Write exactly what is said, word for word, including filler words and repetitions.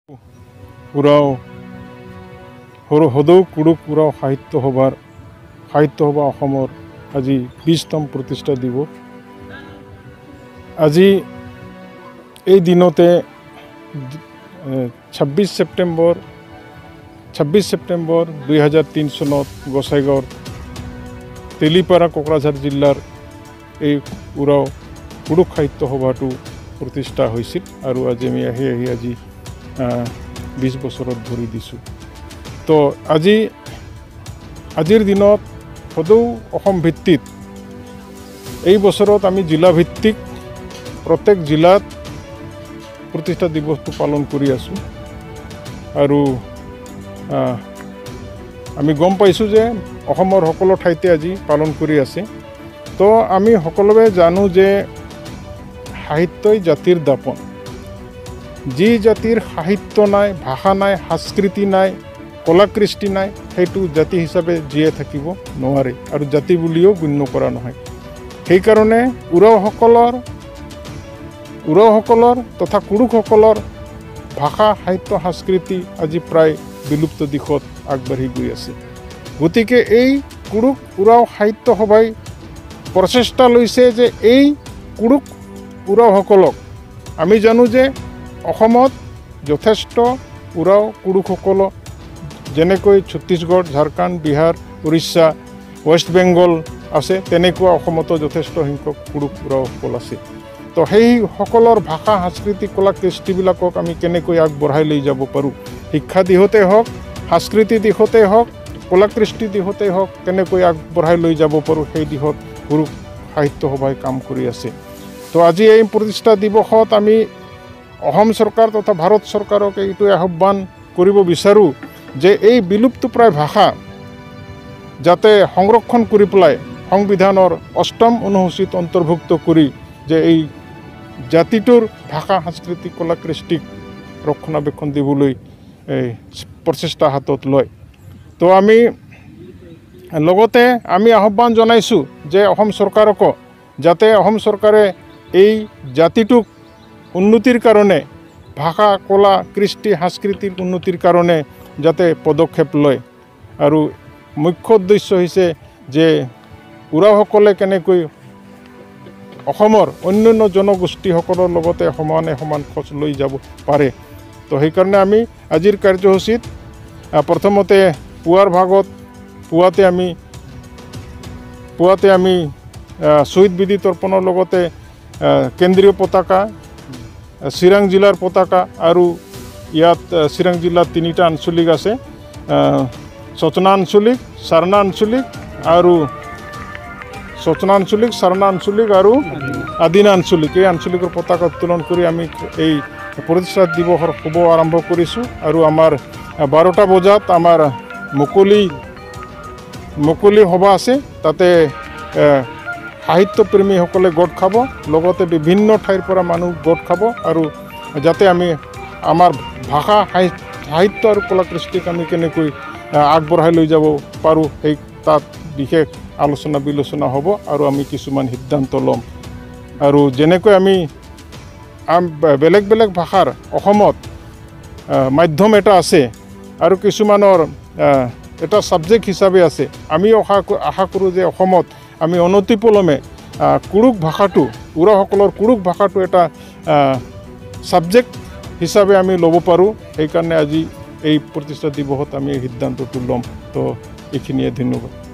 উৰাও সদৌ কুৰুক উৰাও সাহিত্য সভাৰ সাহিত্য সভা অসমৰ আজি বিশতম প্ৰতিষ্ঠা দিৱস। আজি এই দিনতে ছাব্বিছ ছেপ্টেম্বৰ ছাব্বিছ ছেপ্টেম্বৰ দুই হাজাৰ তিনি চনত গোসাইগাঁৱৰ তেলিপাৰা কোকৰাঝাৰ জিলাৰ এই উৰাও কুৰুক সাহিত্য সভাটো প্ৰতিষ্ঠা হৈছিল আৰু আজি আমি আহি আহি আজি বিশ বছৰত ধৰি দিছোঁ। তো আজি আজিৰ দিনত সদৌ অসম ভিত্তিত এই বছৰত আমি জিলা ভিত্তিক প্ৰত্যেক জিলাত প্ৰতিষ্ঠা দিৱসটো পালন কৰি আছোঁ আৰু আমি গম পাইছোঁ যে অসমৰ সকলো ঠাইতে আজি পালন কৰি আছে। তো আমি সকলোৱে জানো যে সাহিত্যই জাতিৰ দাপন। যি জাতিৰ সাহিত্য নাই, ভাষা নাই, সংস্কৃতি নাই, কলাকৃষ্টি নাই, সেইটো জাতি হিচাপে জীয়াই থাকিব নোৱাৰে আৰু জাতি বুলিও গণ্য কৰা নহয়। সেইকাৰণে উৰাওসকলৰ উৰাওসকলৰ তথা কুৰুকসকলৰ ভাষা, সাহিত্য, সংস্কৃতি আজি প্ৰায় বিলুপ্ত দিশত আগবাঢ়ি গৈ আছে। গতিকে এই কুৰুক উৰাও সাহিত্য সভাই প্ৰচেষ্টা লৈছে যে এই কুৰুক উৰাওসকলক, আমি জানো যে অসমত যথেষ্ট উৰাও কুৰুকসকল যেনেকৈ ছত্তীশগড়, ঝাৰখণ্ড, বিহাৰ, উৰিষ্যা, ৱেষ্ট বেংগল আছে, তেনেকুৱা অসমতো যথেষ্ট সংখ্যক কুৰুক উৰাওসকল আছে। তো সেই সকলৰ ভাষা, সংস্কৃতি, কলা কৃষ্টিবিলাকক আমি কেনেকৈ আগবঢ়াই লৈ যাব পাৰোঁ, শিক্ষা দিশতে হওক, সংস্কৃতি দিশতে হওক, কলা কৃষ্টি দিশতে হওক, কেনেকৈ আগবঢ়াই লৈ যাব পাৰোঁ, সেই দিশত কুৰুক সাহিত্য সভাই কাম কৰি আছে। তো আজি এই প্ৰতিষ্ঠা দিৱসত আমি অসম চৰকাৰ তথা ভাৰত চৰকাৰক এইটোৱে আহ্বান কৰিব বিচাৰোঁ যে এই বিলুপ্তপ্ৰায় ভাষা যাতে সংৰক্ষণ কৰি পেলাই সংবিধানৰ অষ্টম অনুসূচীত অন্তৰ্ভুক্ত কৰি যে এই জাতিটোৰ ভাষা, সংস্কৃতি, কলা কৃষ্টিক ৰক্ষণাবেক্ষণ দিবলৈ প্ৰচেষ্টা হাতত লয়। তো আমি লগতে আমি আহ্বান জনাইছোঁ যে অসম চৰকাৰকো যাতে অসম চৰকাৰে এই জাতিটোক উন্নতিৰ কাৰণে, ভাষা, কলা কৃষ্টি, সংস্কৃতিৰ উন্নতিৰ কাৰণে যাতে পদক্ষেপ লয়। আৰু মুখ্য উদ্দেশ্য হৈছে যে উৰাওসকলে কেনেকৈ অসমৰ অন্যান্য জনগোষ্ঠীসকলৰ লগতে সমানে সমান খোজ লৈ যাব পাৰে। তো সেইকাৰণে আমি আজিৰ কাৰ্যসূচীত প্ৰথমতে পুৱাৰ ভাগত পুৱাতে আমি পুৱাতে আমি শ্বহীদ বিধি তৰ্পণৰ লগতে কেন্দ্ৰীয় পতাকা, চিৰাং জিলাৰ পতাকা আৰু ইয়াত চিৰাং জিলাত তিনিটা আঞ্চলিক আছে, চচনা আঞ্চলিক, চাৰনা আঞ্চলিক আৰু চচনা আঞ্চলিক, চাৰনা আঞ্চলিক আৰু আদিনা আঞ্চলিক, এই আঞ্চলিকৰ পতাকা উত্তোলন কৰি আমি এই প্ৰতিষ্ঠা দিৱসৰ শুভ আৰম্ভ কৰিছোঁ। আৰু আমাৰ বাৰটা বজাত আমাৰ মুকলি মুকলি সভা আছে, তাতে সাহিত্যপ্ৰেমীসকলে গোট খাব, লগতে বিভিন্ন ঠাইৰ পৰা মানুহ গোট খাব আৰু যাতে আমি আমাৰ ভাষা, সাহিত্য আৰু কলা কৃষ্টিক আমি কেনেকৈ আগবঢ়াই লৈ যাব পাৰোঁ, সেই তাত বিশেষ আলোচনা বিলোচনা হ'ব আৰু আমি কিছুমান সিদ্ধান্ত ল'ম। আৰু যেনেকৈ আমি বেলেগ বেলেগ ভাষাৰ অসমত মাধ্যম এটা আছে আৰু কিছুমানৰ এটা ছাবজেক্ট হিচাপে আছে, আমি আশা আশা কৰোঁ যে অসমত আমি অনতিপলমে কুৰুক ভাষাটো, উৰাওসকলৰ কুৰুক ভাষাটো এটা ছাবজেক্ট হিচাপে আমি ল'ব পাৰোঁ। সেইকাৰণে আজি এই প্ৰতিষ্ঠা দিৱসত আমি এই সিদ্ধান্তটো ল'ম। তো এইখিনিয়ে, ধন্যবাদ।